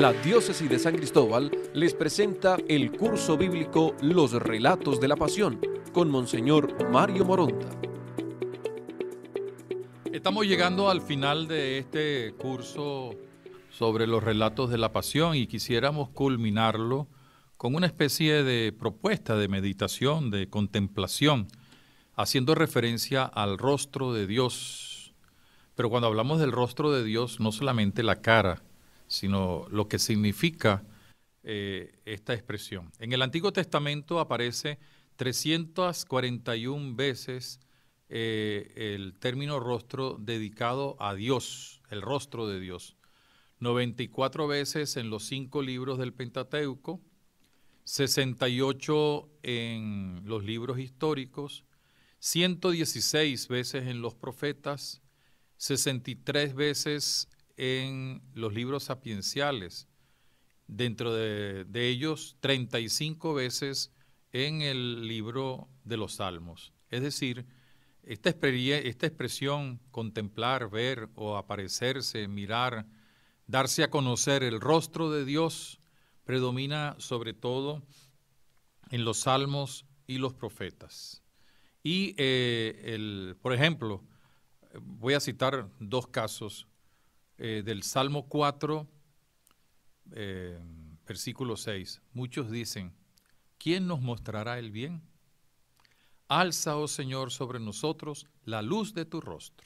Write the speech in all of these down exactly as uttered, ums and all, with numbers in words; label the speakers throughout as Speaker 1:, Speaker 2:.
Speaker 1: La Diócesis de San Cristóbal les presenta el curso bíblico Los Relatos de la Pasión con Monseñor Mario Moronta.
Speaker 2: Estamos llegando al final de este curso sobre los relatos de la Pasión y quisiéramos culminarlo con una especie de propuesta de meditación, de contemplación, haciendo referencia al rostro de Dios. Pero cuando hablamos del rostro de Dios, no solamente la cara, sino lo que significa eh, esta expresión. En el Antiguo Testamento aparece trescientas cuarenta y una veces eh, el término rostro dedicado a Dios, el rostro de Dios. noventa y cuatro veces en los cinco libros del Pentateuco, sesenta y ocho en los libros históricos, ciento dieciséis veces en los profetas, sesenta y tres veces en los libros sapienciales, dentro de, de ellos treinta y cinco veces en el libro de los Salmos. Es decir, esta, esta expresión contemplar, ver o aparecerse, mirar, darse a conocer el rostro de Dios predomina sobre todo en los Salmos y los profetas. Y, eh, el, por ejemplo, voy a citar dos casos eh, del Salmo cuatro, eh, versículo seis. Muchos dicen, ¿quién nos mostrará el bien? Alza, oh Señor, sobre nosotros la luz de tu rostro.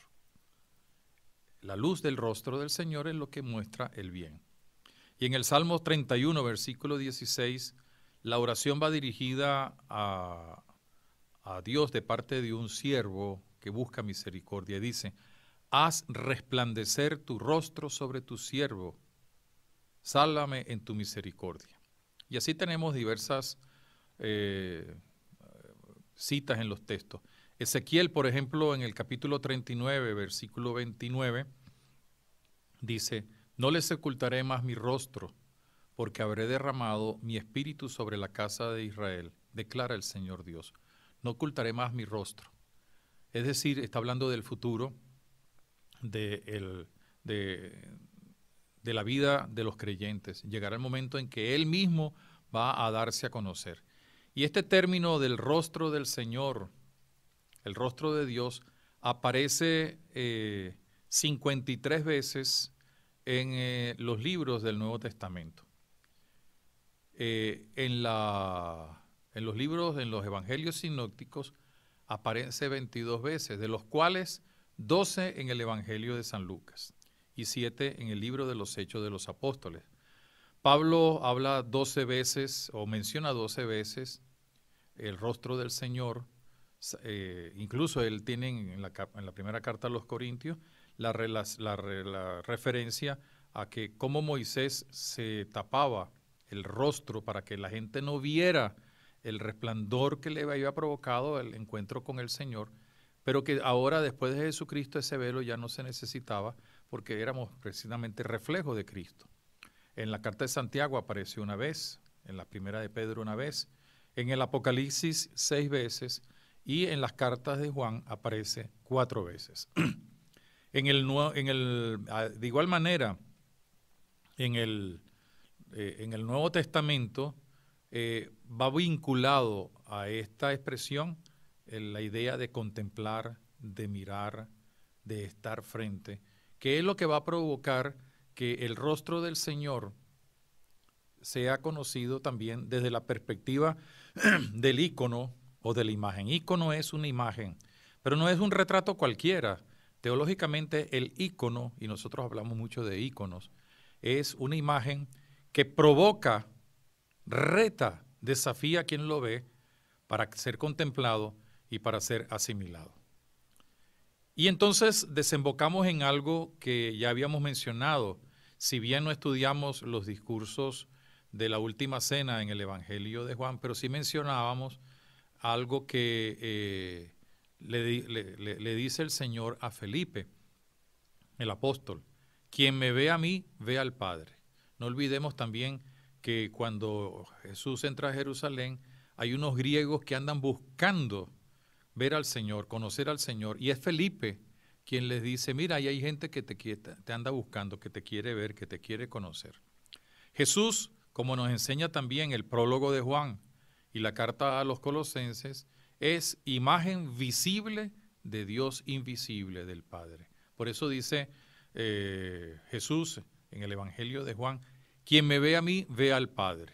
Speaker 2: La luz del rostro del Señor es lo que muestra el bien. Y en el Salmo treinta y uno, versículo dieciséis, la oración va dirigida a, a Dios de parte de un siervo que busca misericordia. Dice, haz resplandecer tu rostro sobre tu siervo, sálvame en tu misericordia. Y así tenemos diversas eh, citas en los textos. Ezequiel, por ejemplo, en el capítulo treinta y nueve, versículo veintinueve, dice, no les ocultaré más mi rostro, porque habré derramado mi espíritu sobre la casa de Israel, declara el Señor Dios. No ocultaré más mi rostro. Es decir, está hablando del futuro, de, el, de, de la vida de los creyentes. Llegará el momento en que Él mismo va a darse a conocer. Y este término del rostro del Señor, el rostro de Dios, aparece eh, cincuenta y tres veces en eh, los libros del Nuevo Testamento. Eh, en, la, en los libros, en los evangelios sinópticos, aparece veintidós veces, de los cuales doce en el Evangelio de San Lucas y siete en el libro de los Hechos de los Apóstoles. Pablo habla doce veces o menciona doce veces el rostro del Señor. Eh, incluso él tiene en la, en la primera carta a los Corintios la, la, la, la referencia a que cómo Moisés se tapaba el rostro para que la gente no viera el resplandor que le había provocado el encuentro con el Señor, pero que ahora después de Jesucristo ese velo ya no se necesitaba porque éramos precisamente reflejo de Cristo. En la carta de Santiago apareció una vez, en la primera de Pedro una vez, en el Apocalipsis seis veces y en las cartas de Juan aparece cuatro veces. en el, en el, de igual manera, en el, eh, en el Nuevo Testamento eh, va vinculado a esta expresión eh, la idea de contemplar, de mirar, de estar frente, que es lo que va a provocar que el rostro del Señor sea conocido también desde la perspectiva del ícono o de la imagen. Ícono es una imagen, pero no es un retrato cualquiera. Teológicamente el ícono, y nosotros hablamos mucho de íconos, es una imagen que provoca, reta, desafía a quien lo ve para ser contemplado y para ser asimilado. Y entonces desembocamos en algo que ya habíamos mencionado, si bien no estudiamos los discursos de la última cena en el Evangelio de Juan, pero sí mencionábamos algo que eh, le, le, le, le dice el Señor a Felipe, el apóstol, quien me ve a mí, ve al Padre. No olvidemos también que cuando Jesús entra a Jerusalén, hay unos griegos que andan buscando ver al Señor, conocer al Señor, y es Felipe quien les dice, mira, ahí hay gente que te, te anda buscando, que te quiere ver, que te quiere conocer. Jesús, como nos enseña también el prólogo de Juan y la carta a los Colosenses, es imagen visible de Dios invisible, del Padre. Por eso dice eh, Jesús en el Evangelio de Juan, quien me ve a mí, ve al Padre.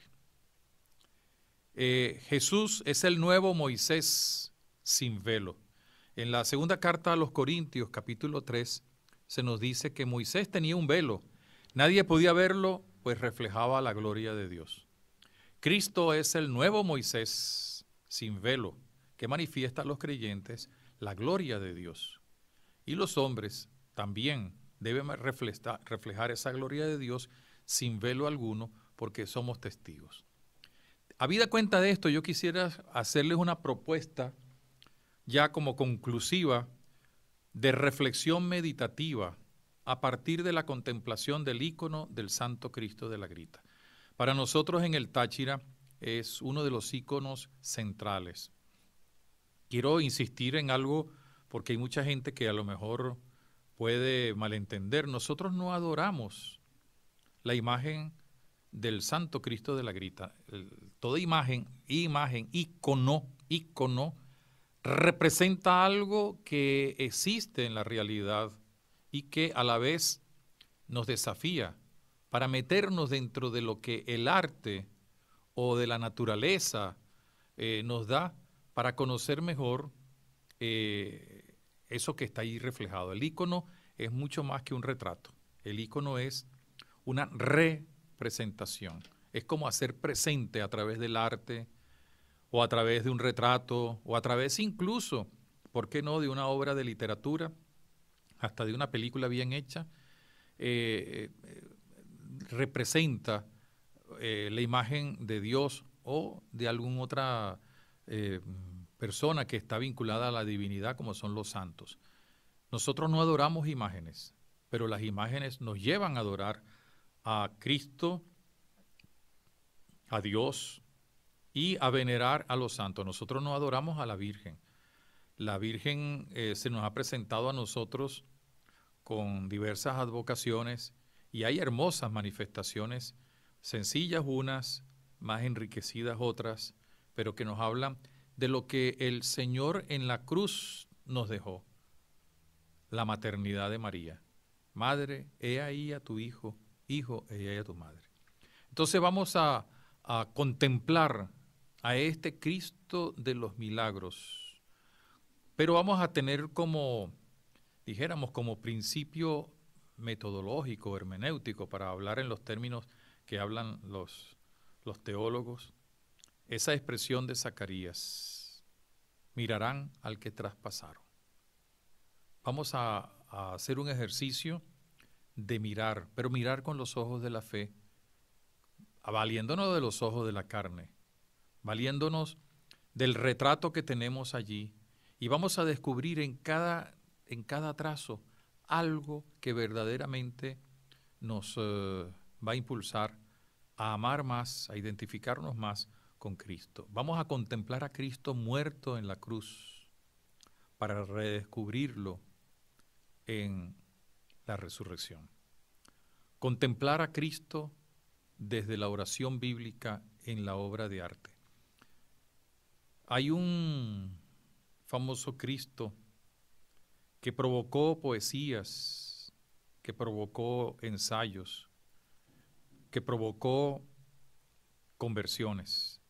Speaker 2: Eh, Jesús es el nuevo Moisés sin velo. En la segunda carta a los Corintios, capítulo tres, se nos dice que Moisés tenía un velo. Nadie podía verlo, pues reflejaba la gloria de Dios. Cristo es el nuevo Moisés sin velo, que manifiesta a los creyentes la gloria de Dios. Y los hombres también deben reflejar esa gloria de Dios sin velo alguno, porque somos testigos. Habida cuenta de esto, yo quisiera hacerles una propuesta ya como conclusiva de reflexión meditativa a partir de la contemplación del ícono del Santo Cristo de la Grita. Para nosotros en el Táchira es uno de los íconos centrales. Quiero insistir en algo porque hay mucha gente que a lo mejor puede malentender. Nosotros no adoramos la imagen del Santo Cristo de la Grita. Toda imagen, imagen, ícono, ícono, representa algo que existe en la realidad y que a la vez nos desafía para meternos dentro de lo que el arte o de la naturaleza eh, nos da para conocer mejor eh, eso que está ahí reflejado. El ícono es mucho más que un retrato. El ícono es una representación. Es como hacer presente a través del arte o a través de un retrato o a través incluso, ¿por qué no?, de una obra de literatura, hasta de una película bien hecha, eh, eh, representa eh, la imagen de Dios o de alguna otra eh, persona que está vinculada a la divinidad, como son los santos. Nosotros no adoramos imágenes, pero las imágenes nos llevan a adorar a Cristo, a Dios y a venerar a los santos. Nosotros no adoramos a la Virgen. La Virgen eh, se nos ha presentado a nosotros con diversas advocaciones y hay hermosas manifestaciones, sencillas unas, más enriquecidas otras, pero que nos hablan de lo que el Señor en la cruz nos dejó, la maternidad de María. Madre, he ahí a tu hijo, hijo, he ahí a tu madre. Entonces vamos a, a contemplar a este Cristo de los milagros, pero vamos a tener como, dijéramos, como principio metodológico, hermenéutico, para hablar en los términos que hablan los, los teólogos, esa expresión de Zacarías: mirarán al que traspasaron. Vamos a, a hacer un ejercicio de mirar, pero mirar con los ojos de la fe, valiéndonos de los ojos de la carne, valiéndonos del retrato que tenemos allí, y vamos a descubrir en cada, en cada trazo algo que verdaderamente nos uh, va a impulsar a amar más, a identificarnos más con Cristo. Vamos a contemplar a Cristo muerto en la cruz para redescubrirlo en la resurrección. Contemplar a Cristo desde la oración bíblica en la obra de arte. Hay un famoso Cristo que provocó poesías, que provocó ensayos, que provocó conversiones.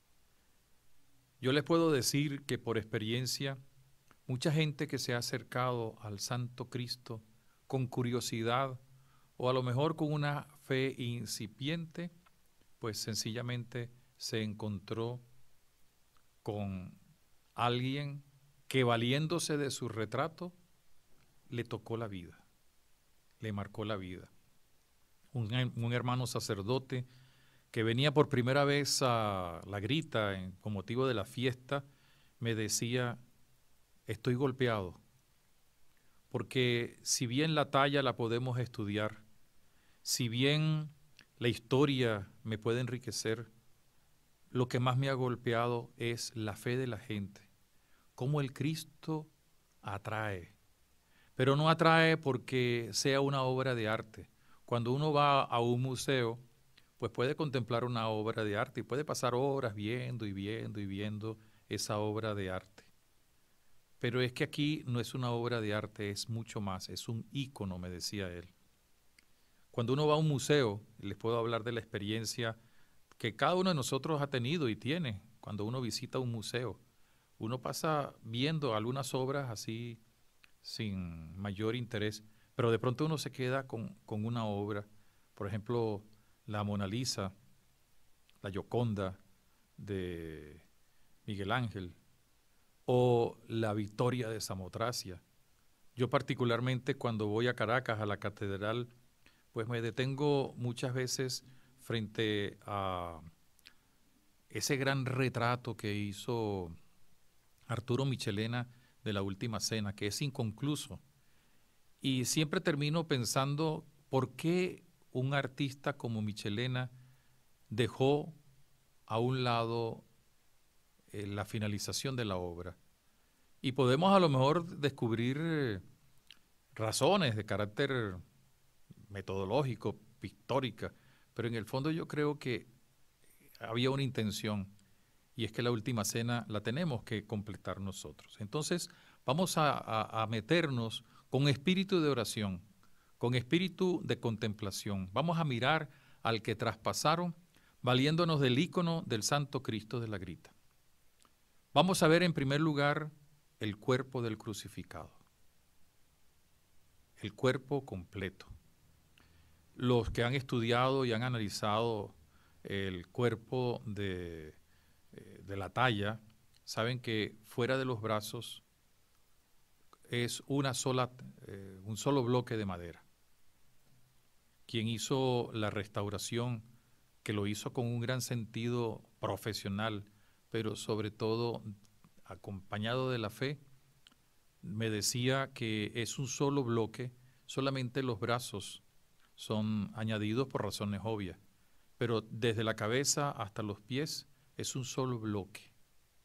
Speaker 2: Yo les puedo decir que por experiencia, mucha gente que se ha acercado al Santo Cristo con curiosidad o a lo mejor con una fe incipiente, pues sencillamente se encontró con alguien que, valiéndose de su retrato, le tocó la vida, le marcó la vida. Un, un hermano sacerdote que venía por primera vez a La Grita en, con motivo de la fiesta, me decía: estoy golpeado, porque si bien la talla la podemos estudiar, si bien la historia me puede enriquecer, lo que más me ha golpeado es la fe de la gente, cómo el Cristo atrae, pero no atrae porque sea una obra de arte. Cuando uno va a un museo, pues puede contemplar una obra de arte y puede pasar horas viendo y viendo y viendo esa obra de arte. Pero es que aquí no es una obra de arte, es mucho más, es un ícono, me decía él. Cuando uno va a un museo, les puedo hablar de la experiencia que cada uno de nosotros ha tenido y tiene cuando uno visita un museo. Uno pasa viendo algunas obras así sin mayor interés, pero de pronto uno se queda con, con una obra, por ejemplo, la Mona Lisa, la Gioconda de Miguel Ángel, o la Victoria de Samotracia. Yo particularmente cuando voy a Caracas, a la catedral, pues me detengo muchas veces frente a ese gran retrato que hizo Arturo Michelena de la Última Cena, que es inconcluso. Y siempre termino pensando por qué un artista como Michelena dejó a un lado eh, la finalización de la obra. Y podemos a lo mejor descubrir eh, razones de carácter metodológico, pictórica, pero en el fondo yo creo que había una intención, y es que la Última Cena la tenemos que completar nosotros. Entonces vamos a, a, a meternos con espíritu de oración, con espíritu de contemplación. Vamos a mirar al que traspasaron, valiéndonos del ícono del Santo Cristo de la Grita. Vamos a ver en primer lugar el cuerpo del crucificado, el cuerpo completo. Los que han estudiado y han analizado el cuerpo de, de la talla saben que fuera de los brazos es una sola, eh, un solo bloque de madera. Quien hizo la restauración, que lo hizo con un gran sentido profesional, pero sobre todo acompañado de la fe, me decía que es un solo bloque, solamente los brazos son añadidos por razones obvias, pero desde la cabeza hasta los pies es un solo bloque.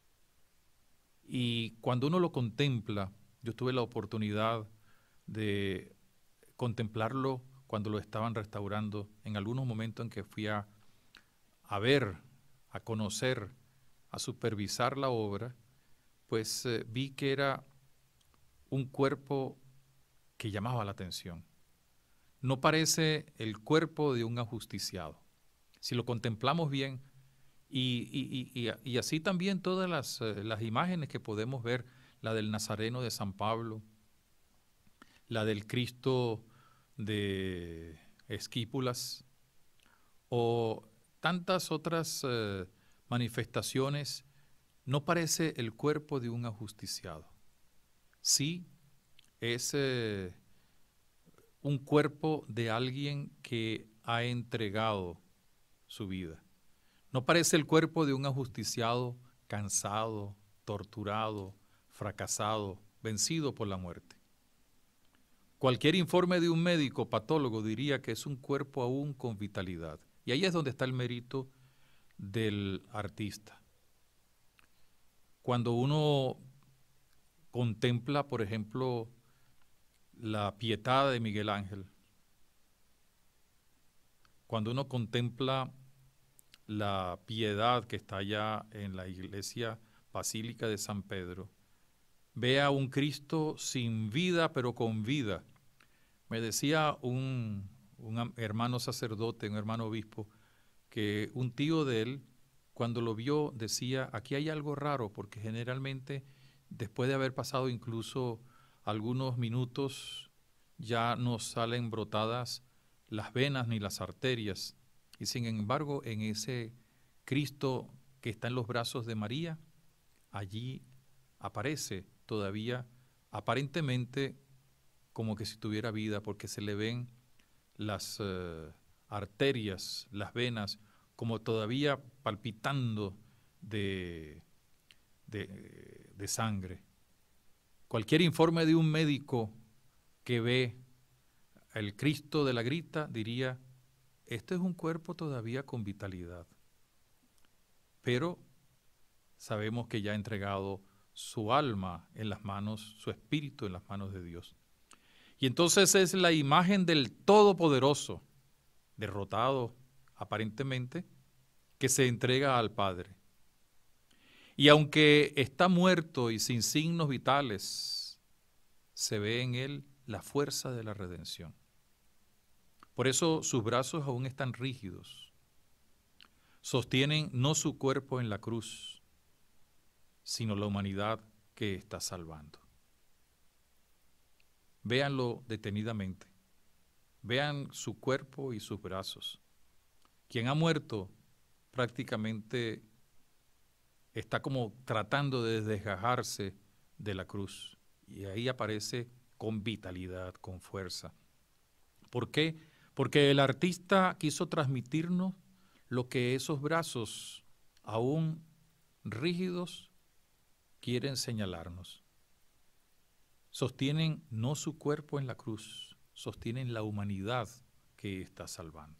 Speaker 2: Y cuando uno lo contempla, yo tuve la oportunidad de contemplarlo cuando lo estaban restaurando, en algunos momentos en que fui a, a ver, a conocer, a supervisar la obra, pues eh, vi que era un cuerpo que llamaba la atención. No parece el cuerpo de un ajusticiado. Si lo contemplamos bien, y, y, y, y así también todas las, eh, las imágenes que podemos ver, la del Nazareno de San Pablo, la del Cristo de Esquípulas, o tantas otras eh, manifestaciones, no parece el cuerpo de un ajusticiado. Sí es eh, un cuerpo de alguien que ha entregado su vida. No parece el cuerpo de un ajusticiado cansado, torturado, fracasado, vencido por la muerte. Cualquier informe de un médico patólogo diría que es un cuerpo aún con vitalidad. Y ahí es donde está el mérito del artista. Cuando uno contempla, por ejemplo, la Pietà de Miguel Ángel, cuando uno contempla la Piedad que está allá en la iglesia Basílica de San Pedro, ve a un Cristo sin vida, pero con vida. Me decía un, un hermano sacerdote, un hermano obispo, que un tío de él, cuando lo vio, decía, aquí hay algo raro, porque generalmente, después de haber pasado incluso algunos minutos, ya no salen brotadas las venas ni las arterias. Y sin embargo, en ese Cristo que está en los brazos de María, allí aparece todavía aparentemente como que si tuviera vida, porque se le ven las uh, arterias, las venas, como todavía palpitando de, de, de sangre. Cualquier informe de un médico que ve el Cristo de la Grita diría, este es un cuerpo todavía con vitalidad, pero sabemos que ya ha entregado su alma en las manos, su espíritu en las manos de Dios. Y entonces es la imagen del Todopoderoso, derrotado aparentemente, que se entrega al Padre. Y aunque está muerto y sin signos vitales, se ve en él la fuerza de la redención. Por eso sus brazos aún están rígidos. Sostienen no su cuerpo en la cruz, sino la humanidad que está salvando. Véanlo detenidamente. Vean su cuerpo y sus brazos. Quien ha muerto prácticamente está como tratando de desgajarse de la cruz. Y ahí aparece con vitalidad, con fuerza. ¿Por qué? Porque el artista quiso transmitirnos lo que esos brazos, aún rígidos, quieren señalarnos. Sostienen no su cuerpo en la cruz, sostienen la humanidad que está salvando.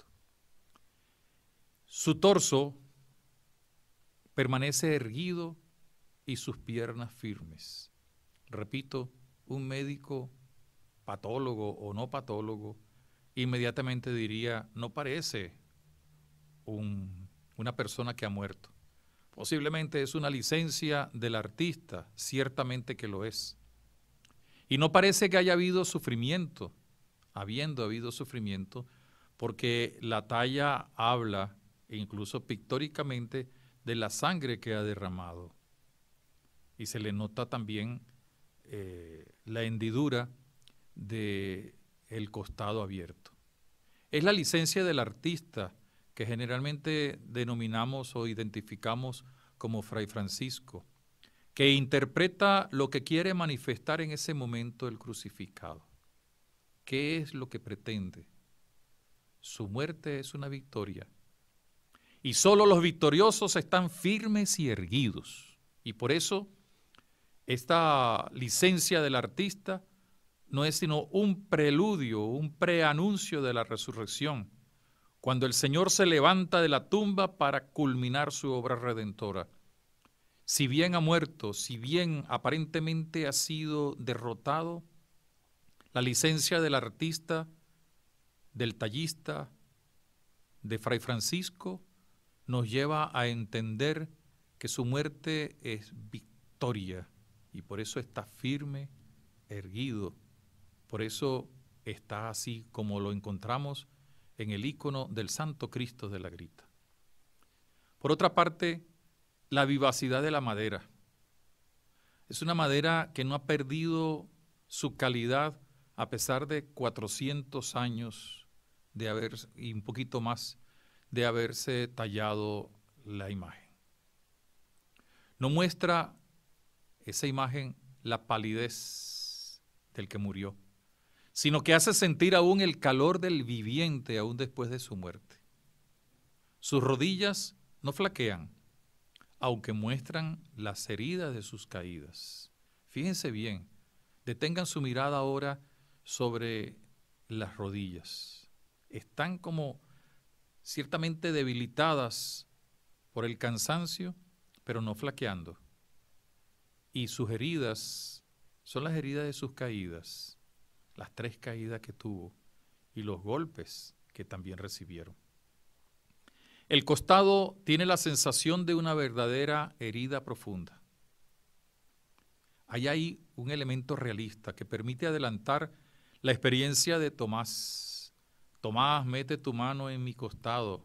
Speaker 2: Su torso permanece erguido y sus piernas firmes. Repito, un médico patólogo o no patólogo inmediatamente diría, no parece un, una persona que ha muerto. Posiblemente es una licencia del artista, ciertamente que lo es. Y no parece que haya habido sufrimiento, habiendo habido sufrimiento, porque la talla habla, incluso pictóricamente, de la sangre que ha derramado. Y se le nota también eh, la hendidura del costado abierto. Es la licencia del artista que generalmente denominamos o identificamos como Fray Francisco, que interpreta lo que quiere manifestar en ese momento el crucificado. ¿Qué es lo que pretende? Su muerte es una victoria. Y solo los victoriosos están firmes y erguidos. Y por eso esta licencia del artista no es sino un preludio, un preanuncio de la resurrección, cuando el Señor se levanta de la tumba para culminar su obra redentora. Si bien ha muerto, si bien aparentemente ha sido derrotado, la licencia del artista, del tallista, de Fray Francisco, nos lleva a entender que su muerte es victoria y por eso está firme, erguido. Por eso está así como lo encontramos en el ícono del Santo Cristo de la Grita. Por otra parte, la vivacidad de la madera. Es una madera que no ha perdido su calidad a pesar de cuatrocientos años de haber, y un poquito más, de haberse tallado la imagen. No muestra esa imagen la palidez del que murió, sino que hace sentir aún el calor del viviente aún después de su muerte. Sus rodillas no flaquean, aunque muestran las heridas de sus caídas. Fíjense bien, detengan su mirada ahora sobre las rodillas. Están como ciertamente debilitadas por el cansancio, pero no flaqueando. Y sus heridas son las heridas de sus caídas, las tres caídas que tuvo y los golpes que también recibieron. El costado tiene la sensación de una verdadera herida profunda. Hay ahí un elemento realista que permite adelantar la experiencia de Tomás. Tomás, mete tu mano en mi costado.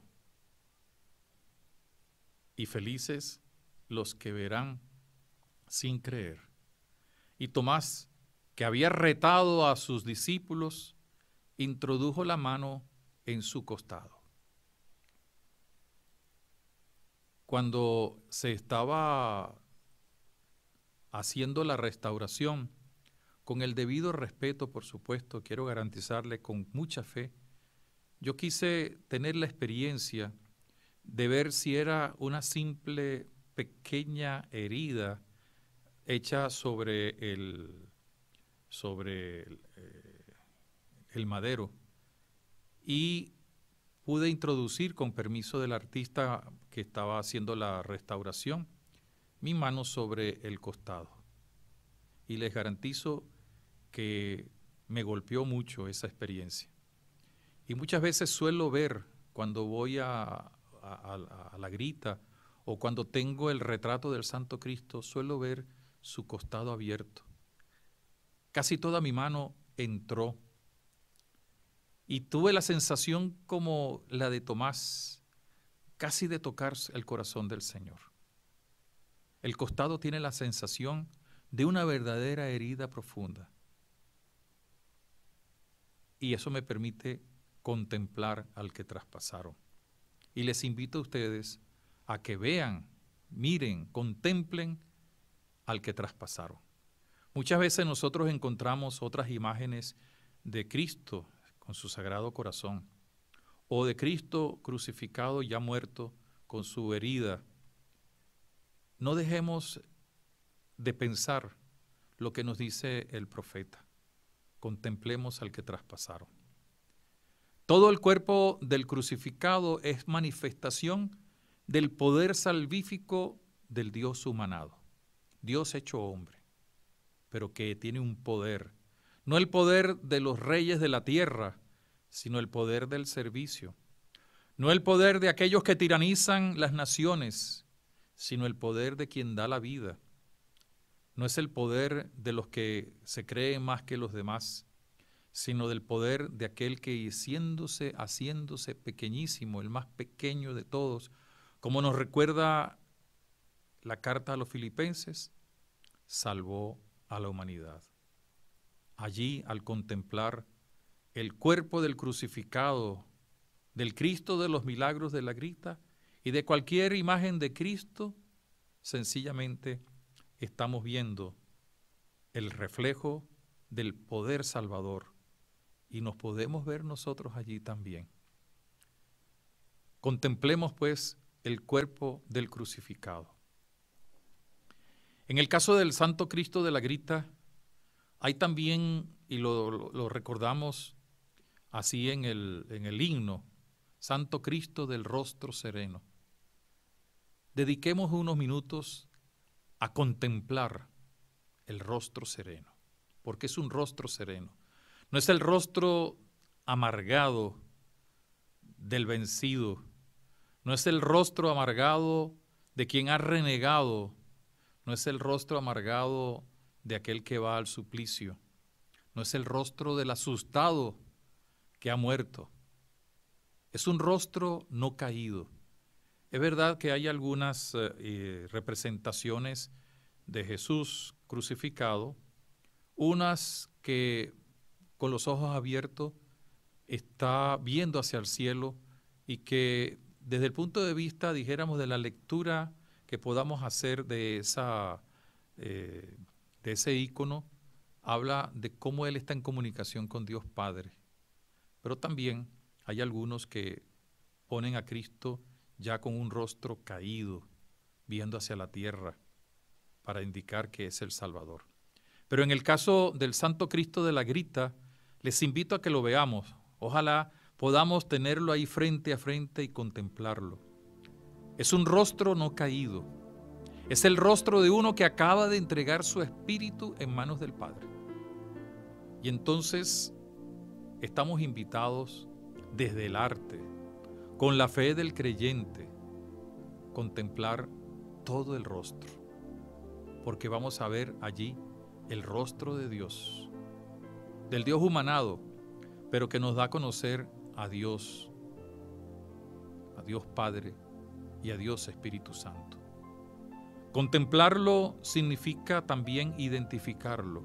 Speaker 2: Y felices los que verán sin creer. Y Tomás, que había retado a sus discípulos, introdujo la mano en su costado. Cuando se estaba haciendo la restauración, con el debido respeto, por supuesto, quiero garantizarle con mucha fe, yo quise tener la experiencia de ver si era una simple pequeña herida hecha sobre el, sobre el, eh, el madero, y pude introducir, con permiso del artista que estaba haciendo la restauración, mi mano sobre el costado. Y les garantizo que me golpeó mucho esa experiencia. Y muchas veces suelo ver cuando voy a, a, a, a la grita o cuando tengo el retrato del Santo Cristo, suelo ver su costado abierto. Casi toda mi mano entró y tuve la sensación como la de Tomás, casi de tocar el corazón del Señor. El costado tiene la sensación de una verdadera herida profunda. Y eso me permite contemplar al que traspasaron. Y les invito a ustedes a que vean, miren, contemplen al que traspasaron. Muchas veces nosotros encontramos otras imágenes de Cristo con su sagrado corazón, o de Cristo crucificado ya muerto con su herida. No dejemos de pensar lo que nos dice el profeta. Contemplemos al que traspasaron. Todo el cuerpo del crucificado es manifestación del poder salvífico del Dios humanado. Dios hecho hombre, pero que tiene un poder. No el poder de los reyes de la tierra, sino el poder del servicio. No el poder de aquellos que tiranizan las naciones, sino el poder de quien da la vida. No es el poder de los que se creen más que los demás, sino del poder de aquel que haciéndose, haciéndose pequeñísimo, el más pequeño de todos, como nos recuerda la carta a los Filipenses, salvó a la humanidad. Allí, al contemplar el cuerpo del crucificado, del Cristo de los milagros de la grita y de cualquier imagen de Cristo, sencillamente estamos viendo el reflejo del poder salvador y nos podemos ver nosotros allí también. Contemplemos pues el cuerpo del crucificado. En el caso del Santo Cristo de la Grita, hay también, y lo, lo, lo recordamos así en el, en el himno, Santo Cristo del rostro sereno. Dediquemos unos minutos a contemplar el rostro sereno, porque es un rostro sereno. No es el rostro amargado del vencido, no es el rostro amargado de quien ha renegado, no es el rostro amargado de aquel que va al suplicio, no es el rostro del asustado que ha muerto, es un rostro no caído. Es verdad que hay algunas eh, representaciones de Jesús crucificado, unas que con los ojos abiertos está viendo hacia el cielo y que desde el punto de vista, dijéramos, de la lectura que podamos hacer de, esa, eh, de ese ícono, habla de cómo Él está en comunicación con Dios Padre. Pero también hay algunos que ponen a Cristo ya con un rostro caído, viendo hacia la tierra, para indicar que es el Salvador. Pero en el caso del Santo Cristo de la Grita, les invito a que lo veamos. Ojalá podamos tenerlo ahí frente a frente y contemplarlo. Es un rostro no caído. Es el rostro de uno que acaba de entregar su espíritu en manos del Padre. Y entonces estamos invitados desde el arte, con la fe del creyente, contemplar todo el rostro, porque vamos a ver allí el rostro de Dios, del Dios humanado, pero que nos da a conocer a Dios, a Dios Padre y a Dios Espíritu Santo. Contemplarlo significa también identificarlo.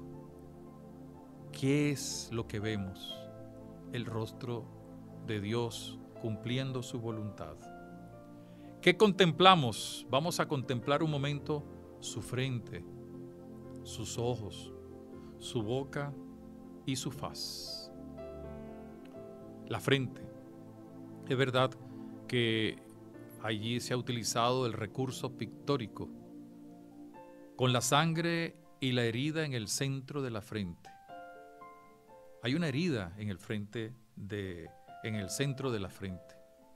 Speaker 2: ¿Qué es lo que vemos? El rostro de Dios cumpliendo su voluntad. ¿Qué contemplamos? Vamos a contemplar un momento su frente, sus ojos, su boca y su faz. La frente. Es verdad que allí se ha utilizado el recurso pictórico, con la sangre y la herida en el centro de la frente. Hay una herida en el frente de, en el centro de la frente,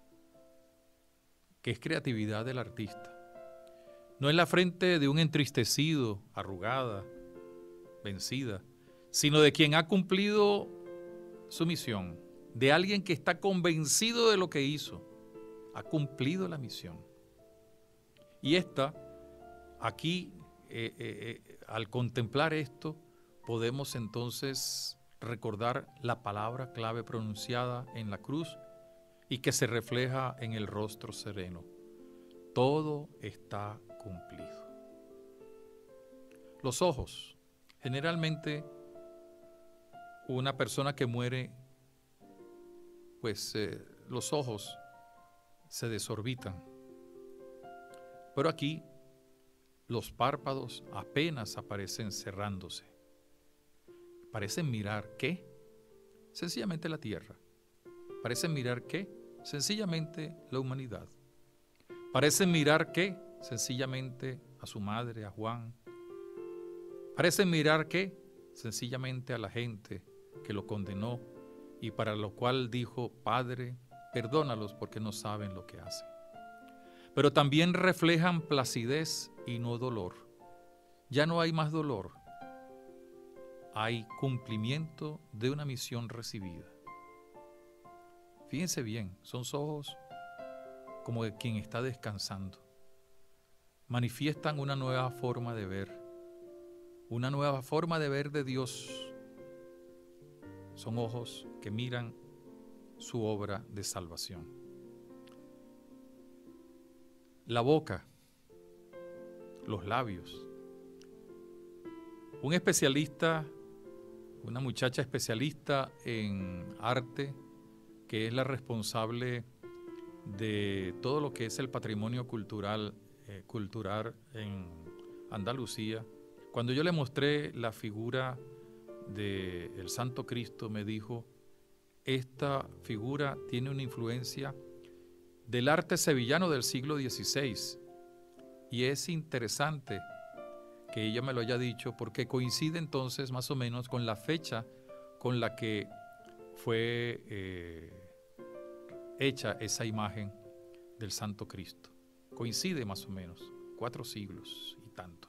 Speaker 2: que es creatividad del artista. No es la frente de un entristecido, arrugada, vencida, sino de quien ha cumplido su misión, de alguien que está convencido de lo que hizo, ha cumplido la misión. Y esta, aquí, eh, eh, eh, al contemplar esto, podemos entonces recordar la palabra clave pronunciada en la cruz y que se refleja en el rostro sereno. Todo está cumplido. Los ojos. Generalmente, una persona que muere, pues eh, los ojos se desorbitan. Pero aquí los párpados apenas aparecen cerrándose. Parecen mirar ¿qué? Sencillamente la tierra. Parecen mirar ¿qué? Sencillamente la humanidad. Parecen mirar ¿qué? Sencillamente a su madre, a Juan. Parecen mirar ¿qué? Sencillamente a la gente que lo condenó y para lo cual dijo: Padre, perdónalos porque no saben lo que hacen. Pero también reflejan placidez y no dolor. Ya no hay más dolor. Hay cumplimiento de una misión recibida. Fíjense bien, son ojos como de quien está descansando. Manifiestan una nueva forma de ver, una nueva forma de ver de Dios. Son ojos que miran su obra de salvación. La boca, los labios. Un especialista, una muchacha especialista en arte, que es la responsable de todo lo que es el patrimonio cultural, eh, cultural en Andalucía. Cuando yo le mostré la figura del Santo Cristo, me dijo: esta figura tiene una influencia del arte sevillano del siglo dieciséis. Y es interesante que ella me lo haya dicho porque coincide entonces más o menos con la fecha con la que fue eh, hecha esa imagen del Santo Cristo. Coincide más o menos, cuatro siglos y tanto.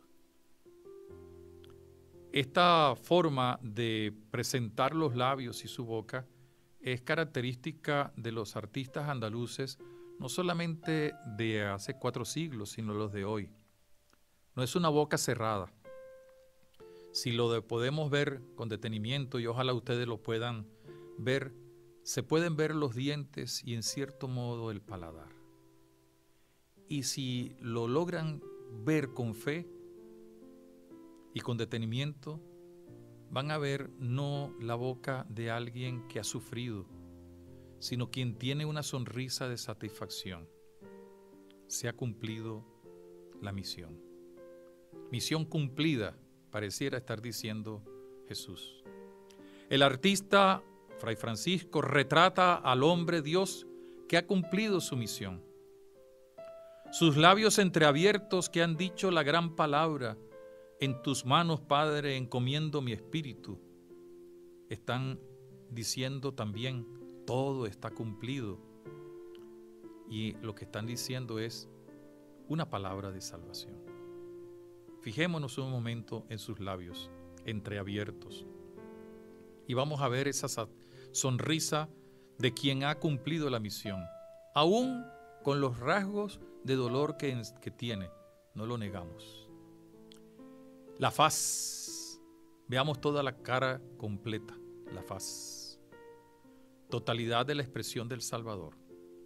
Speaker 2: Esta forma de presentar los labios y su boca es característica de los artistas andaluces, no solamente de hace cuatro siglos, sino los de hoy. No es una boca cerrada. Si lo de podemos ver con detenimiento, y ojalá ustedes lo puedan ver, se pueden ver los dientes y en cierto modo el paladar. Y si lo logran ver con fe y con detenimiento, van a ver no la boca de alguien que ha sufrido, sino quien tiene una sonrisa de satisfacción. Se ha cumplido la misión. Misión cumplida, pareciera estar diciendo Jesús. El artista Fray Francisco retrata al hombre Dios que ha cumplido su misión. Sus labios entreabiertos que han dicho la gran palabra: en tus manos, Padre, encomiendo mi espíritu, están diciendo también: todo está cumplido. Y lo que están diciendo es una palabra de salvación. Fijémonos un momento en sus labios entreabiertos y vamos a ver esa sonrisa de quien ha cumplido la misión, aún con los rasgos de dolor que, que tiene, no lo negamos. La faz, veamos toda la cara completa, la faz, totalidad de la expresión del Salvador.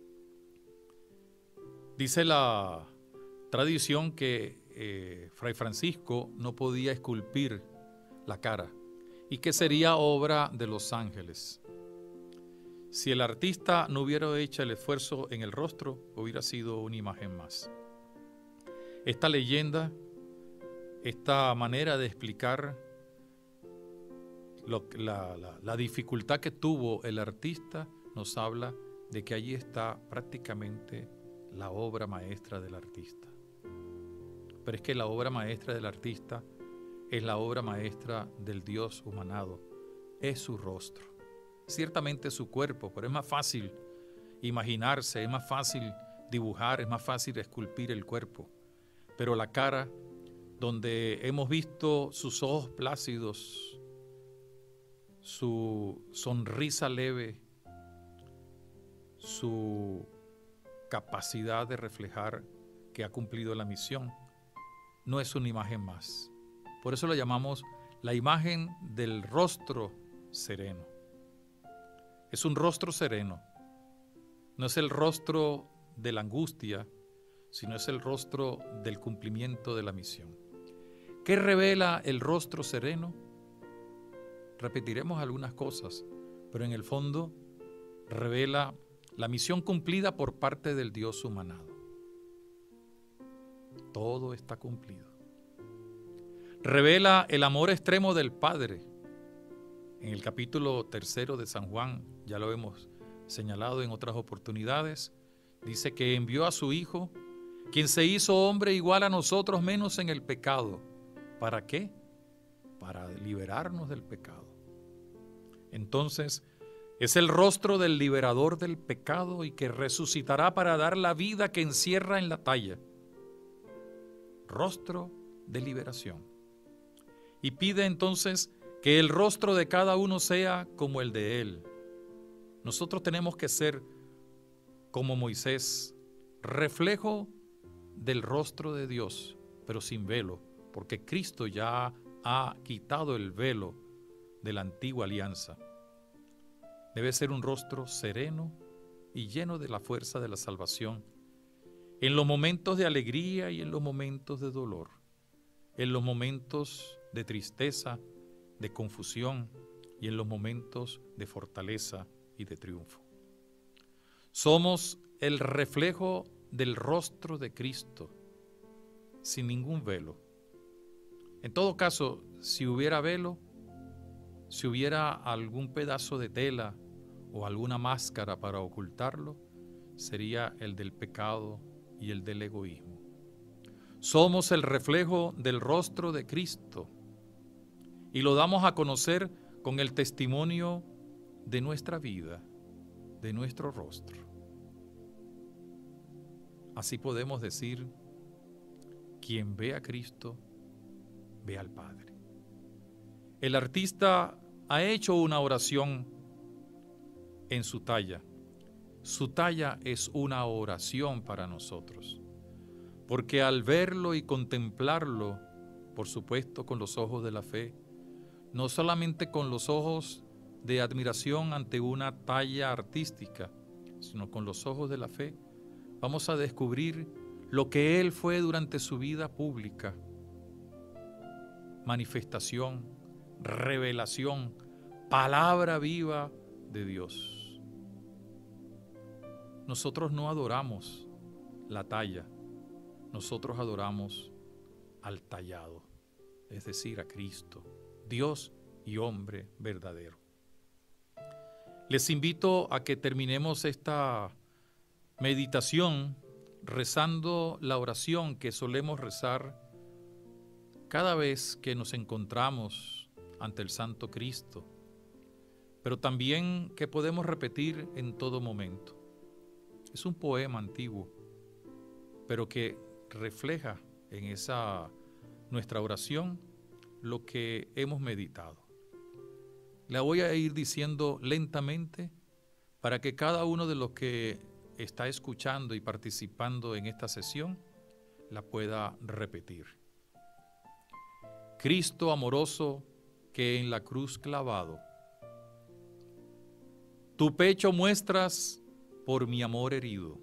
Speaker 2: Dice la tradición que eh, Fray Francisco no podía esculpir la cara y que sería obra de los ángeles. Si el artista no hubiera hecho el esfuerzo en el rostro, hubiera sido una imagen más. Esta leyenda, esta manera de explicar lo, la, la, la dificultad que tuvo el artista, nos habla de que allí está prácticamente la obra maestra del artista. Pero es que la obra maestra del artista es la obra maestra del Dios humanado, es su rostro. Ciertamente su cuerpo, pero es más fácil imaginarse, es más fácil dibujar, es más fácil esculpir el cuerpo. Pero la cara, donde hemos visto sus ojos plácidos, su sonrisa leve, su capacidad de reflejar que ha cumplido la misión. No es una imagen más. Por eso lo llamamos la imagen del rostro sereno. Es un rostro sereno. No es el rostro de la angustia, sino es el rostro del cumplimiento de la misión. ¿Qué revela el rostro sereno? Repetiremos algunas cosas, pero en el fondo revela la misión cumplida por parte del Dios humanado. Todo está cumplido. Revela el amor extremo del Padre. En el capítulo tercero de San Juan, ya lo hemos señalado en otras oportunidades, dice que envió a su Hijo, quien se hizo hombre igual a nosotros, menos en el pecado. ¿Para qué? Para liberarnos del pecado. Entonces, es el rostro del liberador del pecado y que resucitará para dar la vida que encierra en la talla. Rostro de liberación. Y pide entonces que el rostro de cada uno sea como el de Él. Nosotros tenemos que ser como Moisés, reflejo del rostro de Dios, pero sin velo, porque Cristo ya ha quitado el velo de la antigua alianza. Debe ser un rostro sereno y lleno de la fuerza de la salvación, en los momentos de alegría y en los momentos de dolor, en los momentos de tristeza, de confusión y en los momentos de fortaleza y de triunfo. Somos el reflejo del rostro de Cristo, sin ningún velo. En todo caso, si hubiera velo, si hubiera algún pedazo de tela o alguna máscara para ocultarlo, sería el del pecado y el del egoísmo. Somos el reflejo del rostro de Cristo y lo damos a conocer con el testimonio de nuestra vida, de nuestro rostro. Así podemos decir, quien ve a Cristo, ve al Padre. El artista ha hecho una oración en su talla. Su talla es una oración para nosotros, porque al verlo y contemplarlo, por supuesto con los ojos de la fe, no solamente con los ojos de admiración ante una talla artística, sino con los ojos de la fe, vamos a descubrir lo que Él fue durante su vida pública. Manifestación, revelación, palabra viva de Dios. Nosotros no adoramos la talla, nosotros adoramos al tallado, es decir, a Cristo, Dios y hombre verdadero. Les invito a que terminemos esta meditación rezando la oración que solemos rezar cada vez que nos encontramos ante el Santo Cristo, pero también que podemos repetir en todo momento. Es un poema antiguo, pero que refleja en esa nuestra oración lo que hemos meditado. La voy a ir diciendo lentamente para que cada uno de los que está escuchando y participando en esta sesión la pueda repetir. Cristo amoroso que en la cruz clavado, tu pecho muestras por mi amor herido.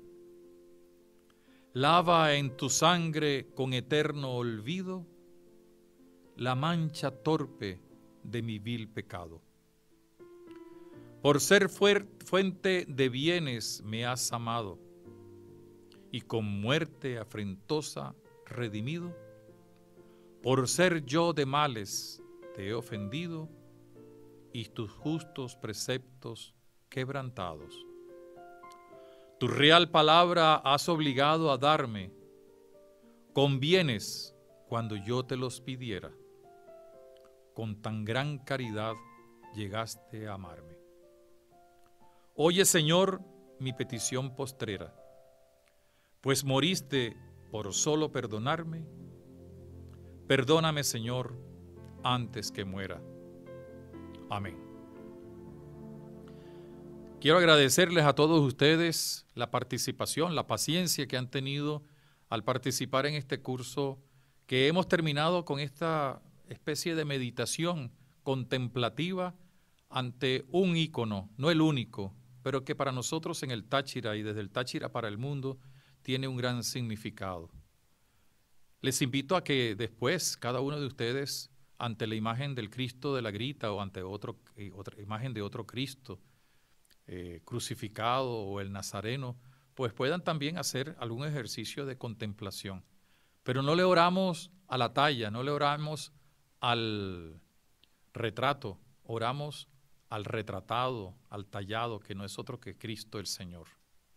Speaker 2: Lava en tu sangre con eterno olvido la mancha torpe de mi vil pecado. Por ser fuente de bienes me has amado y con muerte afrentosa redimido. Por ser yo de males te he ofendido y tus justos preceptos quebrantados. Tu real palabra has obligado a darme con bienes cuando yo te los pidiera. Con tan gran caridad llegaste a amarme. Oye, Señor, mi petición postrera, pues moriste por solo perdonarme. Perdóname, Señor, antes que muera. Amén. Quiero agradecerles a todos ustedes la participación, la paciencia que han tenido al participar en este curso, que hemos terminado con esta especie de meditación contemplativa ante un ícono, no el único, pero que para nosotros en el Táchira y desde el Táchira para el mundo tiene un gran significado. Les invito a que después cada uno de ustedes, ante la imagen del Cristo de la Grita o ante otro, eh, otra imagen de otro Cristo eh, crucificado o el Nazareno, pues puedan también hacer algún ejercicio de contemplación. Pero no le oramos a la talla, no le oramos al retrato, oramos al retratado, al tallado, que no es otro que Cristo el Señor.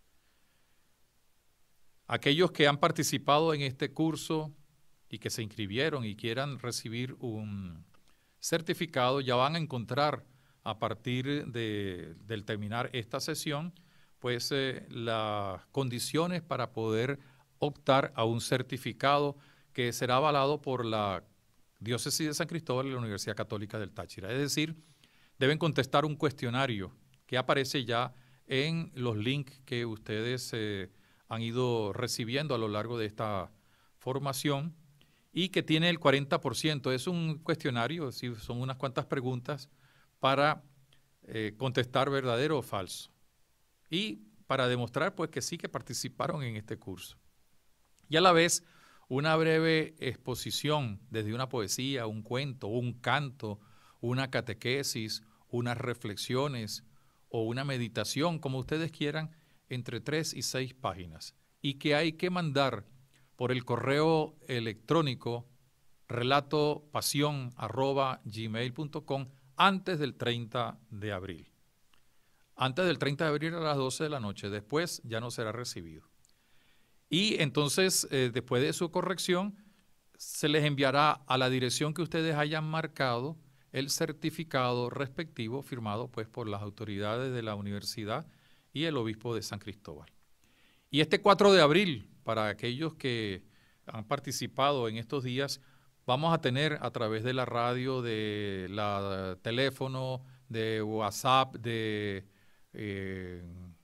Speaker 2: Aquellos que han participado en este curso y que se inscribieron y quieran recibir un certificado, ya van a encontrar a partir de, del terminar esta sesión, pues eh, las condiciones para poder optar a un certificado que será avalado por la Diócesis de San Cristóbal y la Universidad Católica del Táchira. Es decir, deben contestar un cuestionario que aparece ya en los links que ustedes eh, han ido recibiendo a lo largo de esta formación y que tiene el cuarenta por ciento. Es un cuestionario, sí, son unas cuantas preguntas para eh, contestar verdadero o falso y para demostrar pues que sí que participaron en este curso. Y a la vez una breve exposición desde una poesía, un cuento, un canto, una catequesis, unas reflexiones o una meditación, como ustedes quieran, entre tres y seis páginas, y que hay que mandar por el correo electrónico relatopasión arroba gmail punto com antes del treinta de abril. Antes del treinta de abril a las doce de la noche, después ya no será recibido. Y entonces, eh, después de su corrección, se les enviará a la dirección que ustedes hayan marcado el certificado respectivo firmado pues por las autoridades de la universidad y el obispo de San Cristóbal. Y este cuatro de abril, para aquellos que han participado en estos días, vamos a tener a través de la radio, de la teléfono, de WhatsApp, de eh,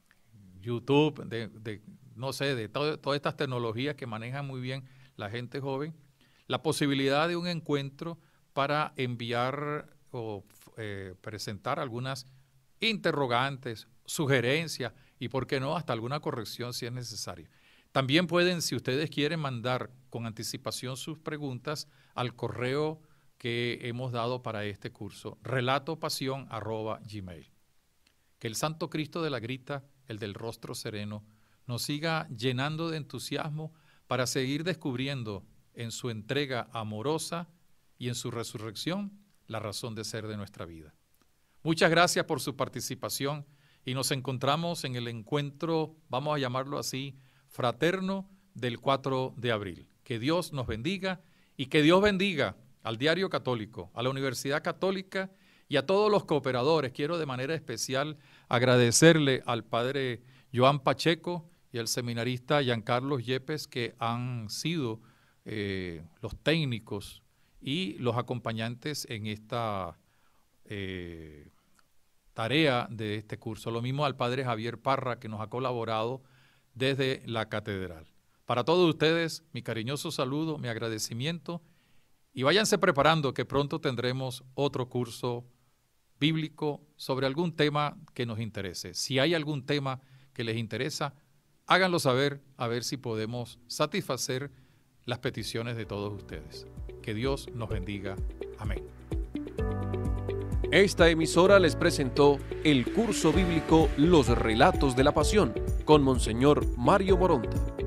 Speaker 2: YouTube, de, de no sé, de todo, todas estas tecnologías que manejan muy bien la gente joven, la posibilidad de un encuentro para enviar o eh, presentar algunas interrogantes, sugerencias y, por qué no, hasta alguna corrección si es necesario. También pueden, si ustedes quieren, mandar con anticipación sus preguntas al correo que hemos dado para este curso, relatopasión arroba gmail. Que el Santo Cristo de la Grita, el del rostro sereno, nos siga llenando de entusiasmo para seguir descubriendo en su entrega amorosa y en su resurrección la razón de ser de nuestra vida. Muchas gracias por su participación y nos encontramos en el encuentro, vamos a llamarlo así, fraterno del cuatro de abril. Que Dios nos bendiga y que Dios bendiga al Diario Católico, a la Universidad Católica y a todos los cooperadores. Quiero de manera especial agradecerle al padre Joan Pacheco y al seminarista Giancarlos Yepes, que han sido eh, los técnicos y los acompañantes en esta eh, tarea de este curso. Lo mismo al padre Javier Parra, que nos ha colaborado desde la catedral. Para todos ustedes, mi cariñoso saludo, mi agradecimiento, y váyanse preparando que pronto tendremos otro curso bíblico sobre algún tema que nos interese. Si hay algún tema que les interesa, háganlo saber, a ver si podemos satisfacer las peticiones de todos ustedes. Que Dios nos bendiga. Amén.
Speaker 1: Esta emisora les presentó el curso bíblico Los Relatos de la Pasión con Monseñor Mario Moronta.